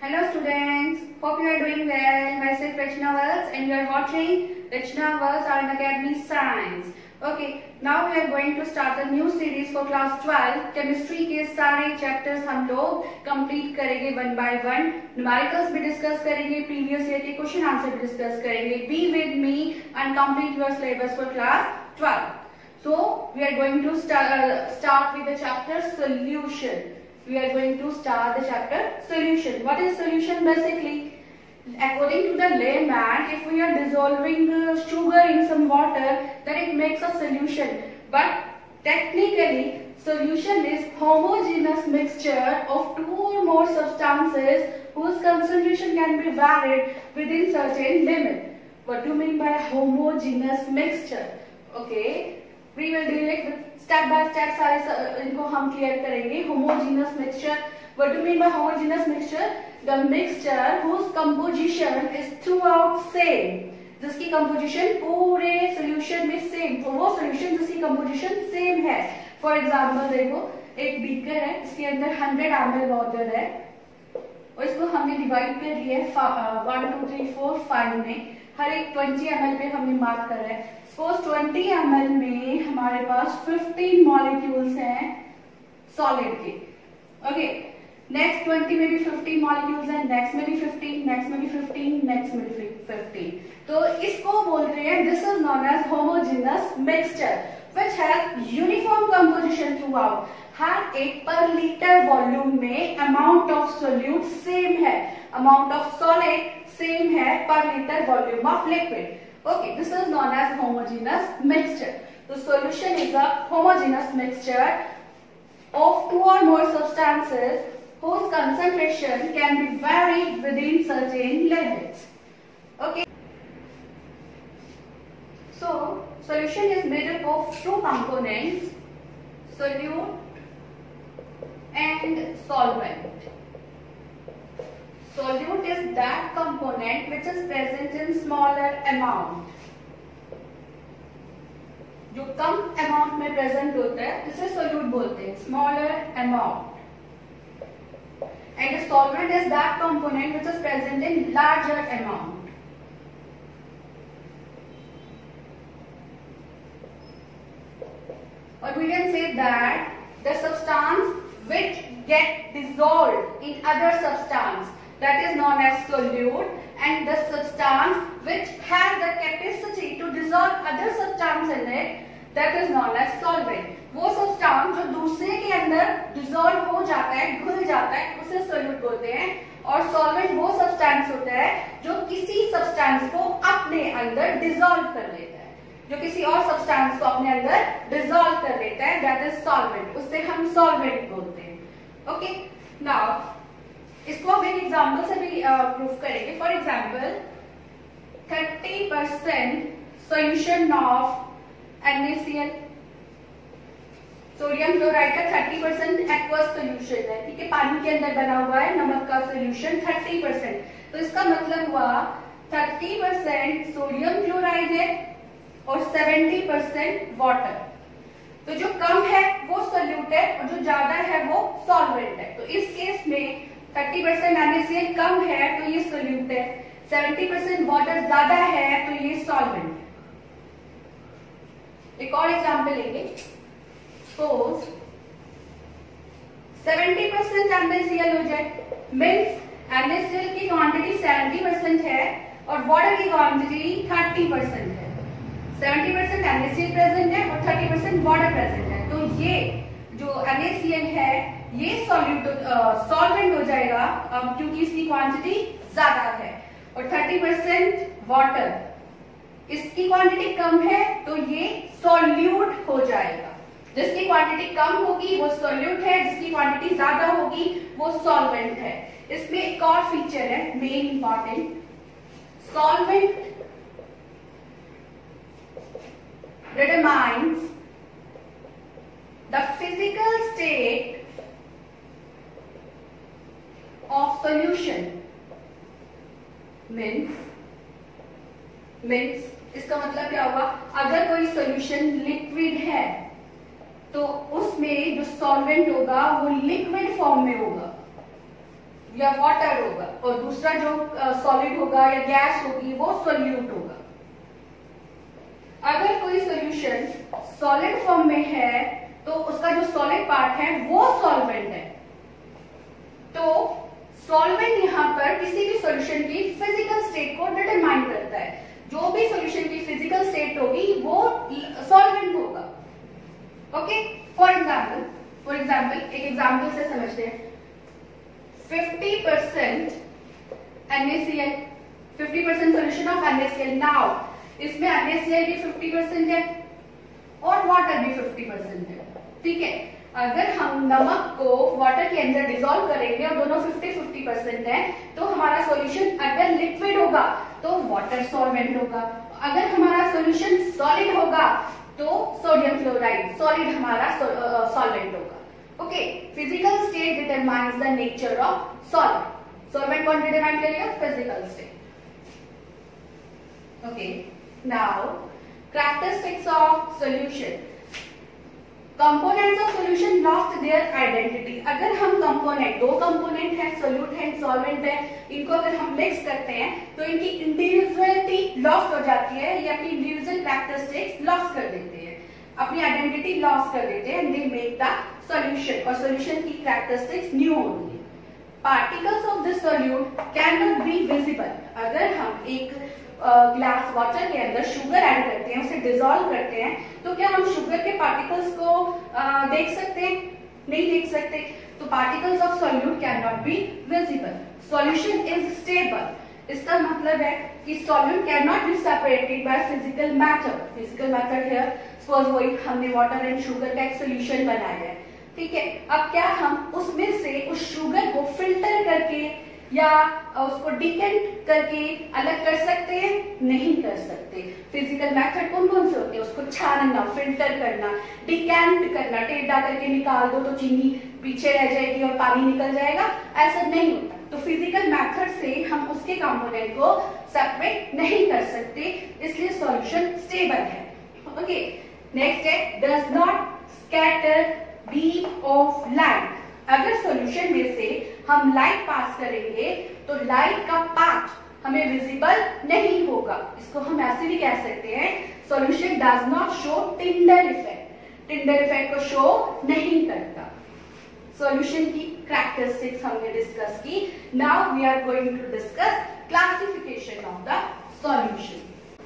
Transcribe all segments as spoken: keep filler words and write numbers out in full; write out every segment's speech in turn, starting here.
Hello students, hope you are doing well. Myself Rachna Wells and you are watching Rachna Wells Art Academy Science. Okay, now we are going to start a new series for class twelve. Chemistry के सारे chapters हम लोग complete करेंगे one by one. Numericals भी discuss करेंगे, previous year के question answer भी discuss करेंगे. Be with me and complete your syllabus for class twelve. So we are going to start uh, start with the chapter solution. We are going to start the chapter solution. What is solution basically? According to the layman, if we are dissolving uh, sugar in some water, then it makes a solution. But technically, solution is homogeneous mixture of two or more substances whose concentration can be varied within certain limit. What do you mean by homogeneous mixture? Okay. We will deal it with step by step. सारे इनको हम clear करेंगे. Homogeneous mixture. What do you mean by homogeneous mixture? The mixture whose composition is throughout same. जिसकी composition पूरे solution में same. तो वो solution जिसकी composition same है. For example देखो एक beaker है, इसके अंदर one hundred milliliters water है और इसको हमने divide कर लिया है one two three four five में. हर एक twenty milliliters पे हमने mark कर रहा है. Suppose twenty milliliters में हमारे पास fifteen molecules हैं solid के. Okay. Next twenty में भी fifteen molecules हैं, next में भी fifteen, next में भी fifteen, next में भी fifteen. तो इसको बोलते हैं this is known as homogeneous mixture which has uniform composition throughout. हर एक per liter volume में amount of solute same है, amount of solid same है per liter volume of liquid. Okay, this is known as homogeneous mixture. The solution is a homogeneous mixture of two or more substances whose concentration can be varied within certain limits. Okay. So, solution is made up of two components, solute and solvent. Solute is that component which is present in smaller amount. जो कम amount में present होता है इसे solute बोलते हैं, smaller amount. And the solvent is that component which is present in larger amount. Or we can say that the substance which get dissolved in other substance, that is known as solute, and the substance which has the capacity to dissolve other substance in it, that is known as solvent. वो substance जो दूसरे के अंदर dissolve हो जाता है, घुल जाता है, उसे solute बोलते हैं. और solvent वो substance होता है जो किसी substance को अपने अंदर dissolve कर लेता है, जो किसी और substance को अपने अंदर dissolve कर लेता है, that is solvent. उससे हम solvent बोलते हैं. Okay, now इसको हम एक एग्जाम्पल से भी प्रूफ करेंगे. For example thirty percent solution of NaCl, sodium chloride का thirty percent एक्वस सोल्यूशन है, ठीक है, पानी के अंदर बना हुआ है नमक का सोल्यूशन thirty percent. तो इसका मतलब हुआ thirty percent सोडियम क्लोराइड है और seventy percent वाटर. तो जो कम है वो सोल्यूट है और जो ज्यादा है वो सॉल्वेंट है. तो इस केस में thirty percent NaCl कम है तो ये सोल्यूट है, seventy percent वाटर ज्यादा है तो ये सॉल्वेंट है. एक और एग्जांपल लेंगे. सपोज seventy percent NaCl हो जाए, मींस NaCl की क्वांटिटी seventy percent है और वाटर की क्वांटिटी thirty percent है. seventy percent NaCl प्रेजेंट है और thirty percent वाटर प्रेजेंट है. तो ये जो NaCl है ये सॉल्यूट सॉल्वेंट हो जाएगा um, क्योंकि इसकी क्वांटिटी ज्यादा है. और thirty percent वाटर, इसकी क्वांटिटी कम है तो ये सॉल्यूट हो जाएगा. जिसकी क्वांटिटी कम होगी वो सॉल्यूट है, जिसकी क्वांटिटी ज्यादा होगी वो सॉल्वेंट है. इसमें एक और फीचर है main important. Solvent determines the physical state of solution. means means इसका मतलब क्या होगा, अगर कोई सॉल्यूशन लिक्विड है तो उसमें जो सॉल्वेंट होगा वो लिक्विड फॉर्म में होगा. या वाटर होगा, और दूसरा जो सॉलिड uh, होगा या गैस होगी वो सोल्यूट होगा। अगर कोई सोल्यूशन सॉलिड फॉर्म में है तो उसका जो सॉलिड पार्ट है वो सॉल्वेंट है। तो सॉल्वेंट यहाँ पर किसी भी सॉल्यूशन की फिजिकल स्टेट को डिटरमाइन करता है। जो भी सॉल्यूशन की फिजिकल स्टेट होगी वो सॉल्वेंट होगा। Okay, for example for example एक एग्जाम्पल से समझते हैं। Fifty percent N A C L, fifty percent solution of N A C L. Now इसमें एन ए सी एल भी फिफ्टी परसेंट है और वाटर भी फिफ्टी परसेंट है। ठीक है, अगर हम नमक को वाटर के अंदर डिसॉल्व करेंगे और दोनों फिफ्टी फिफ्टी परसेंट है तो हमारा सॉल्यूशन अगर लिक्विड होगा तो वाटर सॉल्वेंट होगा, अगर हमारा सॉल्यूशन सॉलिड होगा तो सोडियम क्लोराइड सॉलिड हमारा सॉल्वेंट होगा। Okay, physical state determines the nature of solvent. Solvent कौन डिटरमाइन करेगा? Physical state. Okay, now characteristics of solution. Components of solution lost their identity. अगर हम कंपोनेंट, दो कंपोनेंट है, सोल्यूट है, सॉल्वेंट है, इनको अगर हम मिक्स करते हैं तो इनकी इंडिविजुअलिटी लॉस्ट हो जाती है, या अपनी इंडिविजुअल कैरेक्टरिस्टिक्स लॉस्ट कर देते हैं, अपनी आइडेंटिटी लॉस्ट कर देते हैं। दे मेक द सॉल्यूशन, और सॉल्यूशन की कैरेक्टरिस्टिक्स न्यू होती है। Particles of this solute can not be visible. अगर हम एक ग्लास uh, वाटर के अंदर शुगर ऐड करते हैं, उसे डिसॉल्व करते हैं, तो क्या हम शुगर के पार्टिकल्स को uh, देख सकते हैं? नहीं देख सकते। तो particles of solute can not be visible. Solution is stable. इसका मतलब है कि solute can not be separated by physical matter. Physical matter है, सपोज वही हमने वाटर एंड शुगर का एक सोल्यूशन बनाया है। ठीक है, अब क्या हम उसमें से उस शुगर को फिल्टर करके या उसको डिकेंट करके अलग कर सकते हैं? नहीं कर सकते। फिजिकल मेथड कौन कौन से होते हैं? उसको छानना, फिल्टर करना, डिकेंट करना, टेढ़ा करके निकाल दो तो चीनी पीछे रह जाएगी और पानी निकल जाएगा, ऐसा नहीं होता। तो फिजिकल मेथड से हम उसके कंपोनेंट को सेपरेट नहीं कर सकते, इसलिए सॉल्यूशन स्टेबल है। ओके, नेक्स्ट है does not scatter beam of light. अगर सॉल्यूशन में से हम लाइट पास करेंगे तो लाइट का पाथ हमें विजिबल नहीं होगा। इसको हम ऐसे भी कह सकते हैं, solution does not show Tyndall effect. Tyndall effect को शो नहीं करता। सॉल्यूशन की कैरेक्टरिस्टिक्स हमने डिस्कस की। Now we are going to discuss classification of the solution.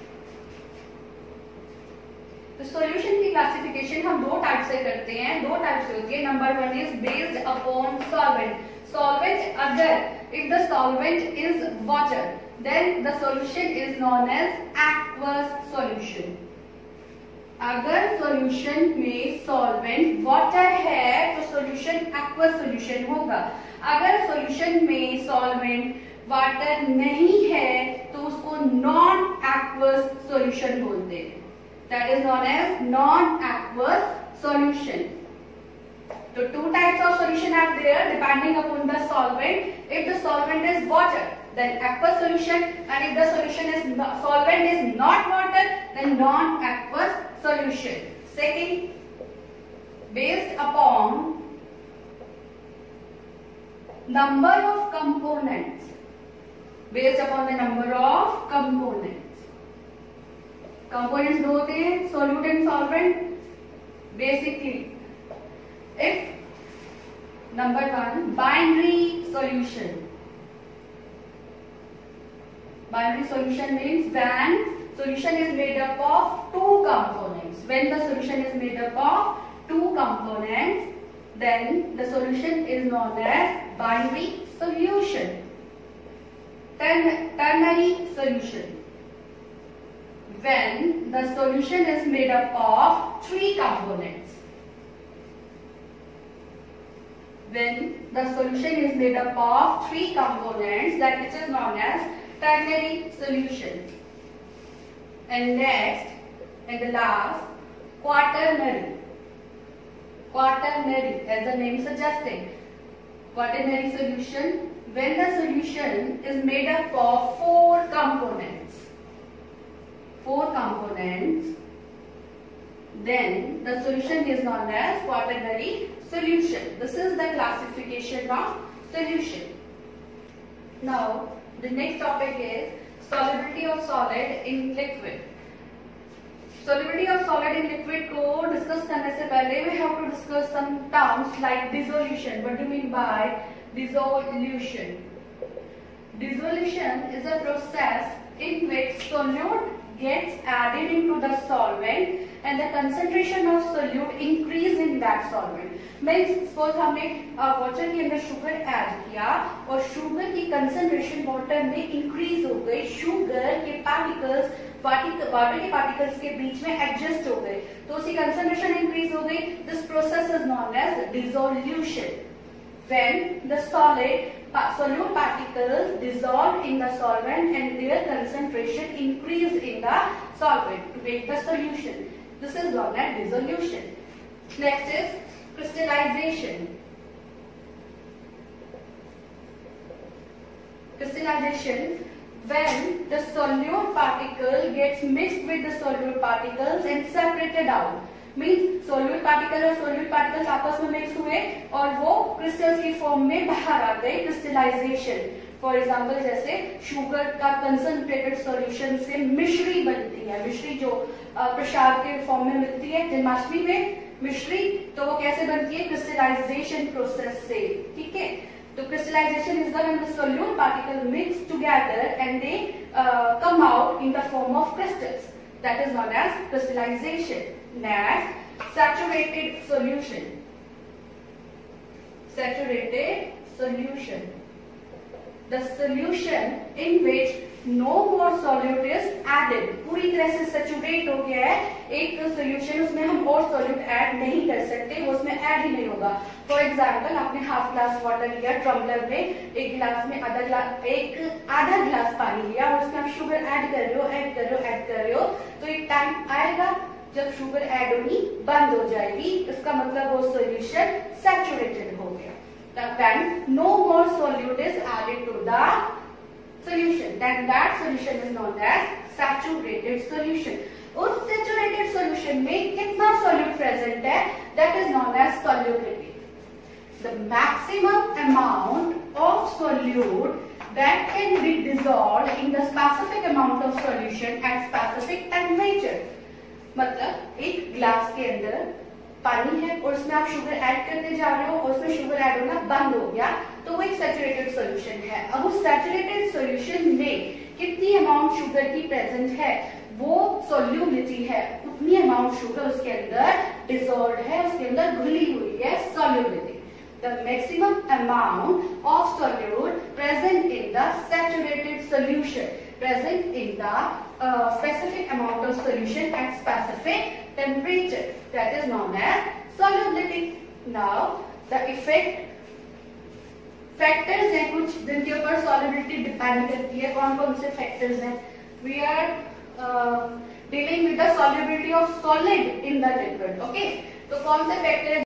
तो सॉल्यूशन की क्लासिफिकेशन हम दो टाइप से करते हैं, दो टाइप से होती है। Number one is based upon solvent. Solvent, अगर if the solvent is water then the solution is known as aqueous solution. अगर सॉल्यूशन में सॉल्वेंट वाटर है तो सॉल्यूशन एक्वस सॉल्यूशन होगा। अगर सॉल्यूशन में सॉल्वेंट वाटर नहीं है तो उसको नॉन एक्वस सॉल्यूशन बोलते हैं। That is known as non-aqueous solution. So two types of solution are there depending upon the solvent. If the solvent is water, then aqueous solution, and if the solution is not, solvent is not water, then non-aqueous solution. Second, based upon number of components. Based upon the number of components. Components दो होते हैं, solute and solvent. Basically if number one binary solution. Binary solution means when solution is made up of two components. When the solution is made up of two components, then the solution is known as binary solution. Then ternary solution. When the solution is made up of three components. When the solution is made up of three components, that which is known as ternary solution. And next, and the last, quaternary. Quaternary, as the name suggesting, quaternary solution. When the solution is made up of four components. Four components, then the solution is known as quaternary solution. This is the classification of solution. Now the next topic is solubility of solid in liquid. Solubility of solid in liquid को discuss करने से पहले we have to discuss some terms like dissolution. What do you mean by dissolution? Dissolution is a process in which solute gets added into the solvent and the concentration of solute increase in that solvent. Means suppose हमने water के अंदर sugar add किया और sugar की concentration water में increase हो गई, sugar के पार्टिकल्स वाटर के पार्टिकल्स के बीच में एडजस्ट हो गए, तो उसकी कंसंट्रेशन इंक्रीज हो गई. This process is known as dissolution. When the solid solute particles dissolve in the solvent and their concentration increase in the solvent to make the solution. This is known as dissolution. Next is crystallization. Crystallization, when the solute particle gets mixed with the solute particles and separated out. Means solute particle और solute particles आपस में mix हुए और वो crystals की form में बाहर आ गए, क्रिस्टलाइजेशन. फॉर एग्जांपल जैसे शुगर का कंसंट्रेटेड सॉल्यूशन से मिश्री बनती है. मिश्री जो प्रसाद के फॉर्म में मिलती है जन्माष्टमी में मिश्री, तो वो कैसे बनती है? क्रिस्टलाइजेशन प्रोसेस से. ठीक है, तो crystallization is done when the solute particle mix together and they uh, come out in the form of crystals. That is known as crystallization. Next, saturated solution. Saturated solution. The solution in which no more solute is added. पूरी तरह से saturate हो गया है एक solution, उसमें हम और सॉल्यूट ऐड नहीं कर सकते, वो उसमें ऐड ही नहीं होगा. फॉर एग्जाम्पल आपने हाफ ग्लास वाटर लिया, टम्बलर में एक गिलास में आधा ग्लास एक आधा ग्लास पानी लिया और उसमें आप शुगर ऐड कर रहे हो ऐड कर रहे हो ऐड कर रहे हो तो एक टाइम आएगा जब शुगर ऐड होनी बंद हो जाएगी. इसका मतलब वो सोल्यूशन सैचुरेटेड हो गया. When no more solute is added to the solution, then that solution is known as saturated solution. उस saturated solution में कितना solute present है? That is known as solubility. The maximum amount of solute that can be dissolved in the specific amount of solution at specific temperature. मतलब एक glass के अंदर पानी है और उसमें आप शुगर ऐड करते जा रहे हो और उसमें शुगर ऐड होना बंद हो गया, तो वो एक सैचुरेटेड सॉल्यूशन है. अब उस सैचुरेटेड सॉल्यूशन में कितनी अमाउंट शुगर की प्रेजेंट है, वो सॉल्युबिलिटी है, उतनी अमाउंट शुगर उसके अंदर डिसॉल्व है, उसके अंदर घुली हुई है, solubility. The maximum amount of solute present in the saturated solution, present in the uh, specific amount of solution at specific temperature, that is known as solubility. Now the effect factors हैं कुछ जिनके ऊपर solubility depend करती है. कौन कौन से factors हैं? We are uh, dealing with the solubility of solid in the liquid. Okay, तो कौन से factor